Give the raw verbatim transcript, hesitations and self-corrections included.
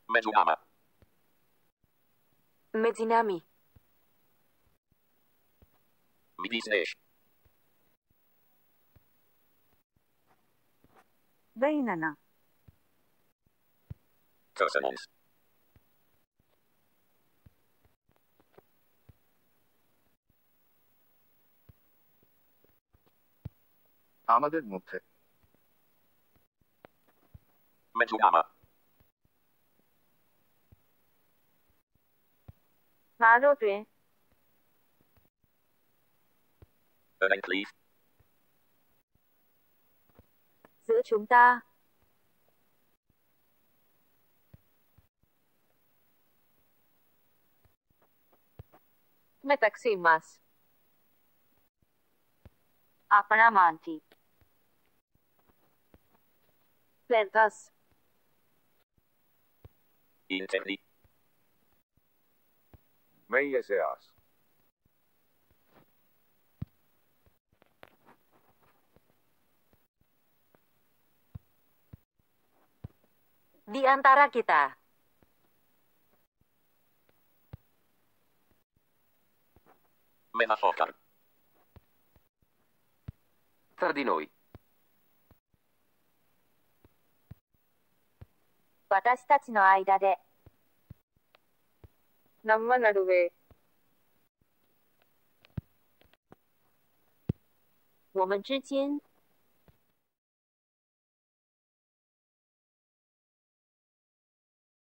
Među nama. Mezi nami. Midisneš. بيننا. Tussen ons. আমাদের মধ্যে। Među nama. ভারতে। Een enclave. Giữa chúng ta. Μεταξύ μας. Απράμαντη. Πέρτας. Interni. meie seas. Di antara kita. Metafocar. Tra di noi. 私たちの間で。ನಮ್ಮ ನಡುವೆ。我们之间。